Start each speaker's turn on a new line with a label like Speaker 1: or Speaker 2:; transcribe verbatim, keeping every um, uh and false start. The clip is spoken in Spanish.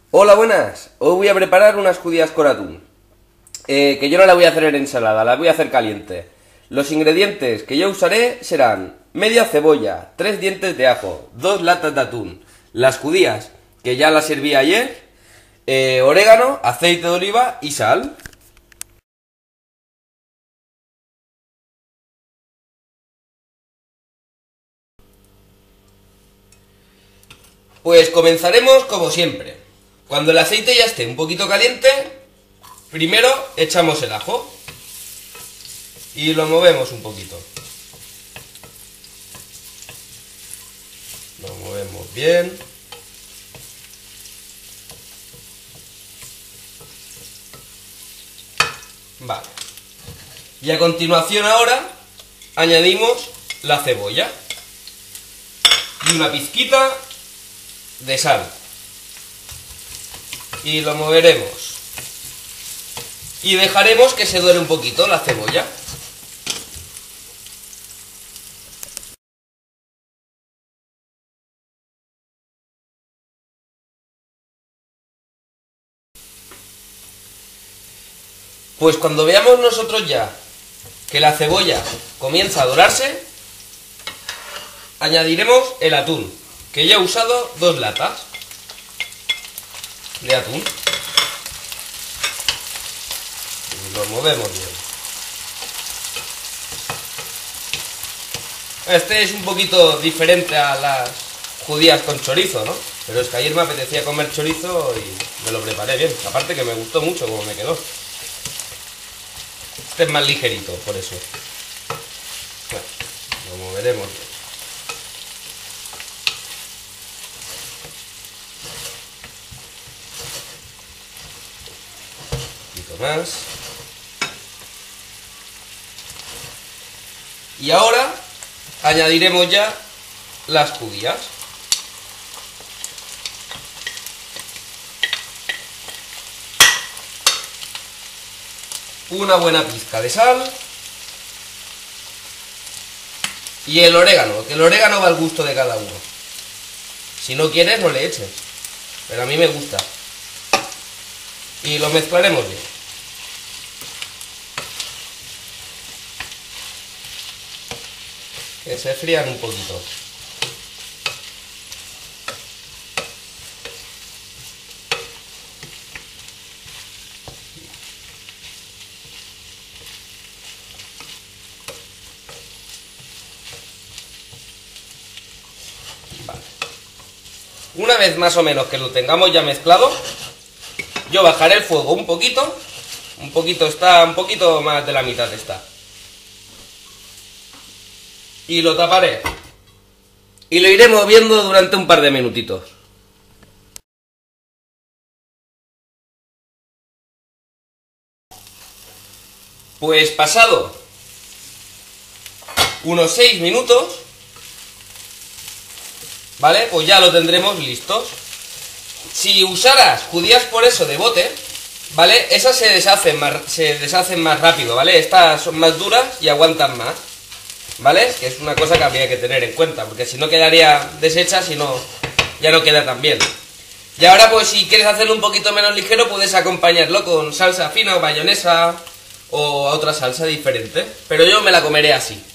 Speaker 1: Hola, buenas. Hoy voy a preparar unas judías con atún. Eh, que yo no las voy a hacer en ensalada, las voy a hacer caliente. Los ingredientes que yo usaré serán media cebolla, tres dientes de ajo, dos latas de atún, las judías, que ya las serví ayer, eh, orégano, aceite de oliva y sal. Pues comenzaremos como siempre. Cuando el aceite ya esté un poquito caliente, primero echamos el ajo y lo movemos un poquito. Lo movemos bien. Vale. Y a continuación ahora añadimos la cebolla y una pizquita de sal. Y lo moveremos. Y dejaremos que se dore un poquito la cebolla. Pues cuando veamos nosotros ya que la cebolla comienza a dorarse, añadiremos el atún, que ya he usado dos latas de atún. Y lo movemos bien. Este es un poquito diferente a las judías con chorizo, ¿no? Pero es que ayer me apetecía comer chorizo y me lo preparé bien. Aparte que me gustó mucho como me quedó. Este es más ligerito, por eso. Bueno, lo moveremos bien. Más. Y ahora añadiremos ya las judías. Una buena pizca de sal. Y el orégano, que el orégano va al gusto de cada uno. Si no quieres, no le eches. Pero a mí me gusta. Y lo mezclaremos bien. Que se frían un poquito. Vale. Una vez más o menos que lo tengamos ya mezclado, yo bajaré el fuego un poquito. Un poquito está, un poquito más de la mitad está. Y lo taparé. Y lo iré moviendo durante un par de minutitos. Pues pasado unos seis minutos, ¿vale? Pues ya lo tendremos listos. Si usaras judías por eso de bote, ¿vale? Esas se deshacen más, se deshacen más rápido, ¿vale? Estas son más duras y aguantan más. ¿Vale? Que es una cosa que habría que tener en cuenta, porque si no quedaría deshecha, si no, ya no queda tan bien. Y ahora pues si quieres hacerlo un poquito menos ligero, puedes acompañarlo con salsa fina o mayonesa o otra salsa diferente. Pero yo me la comeré así.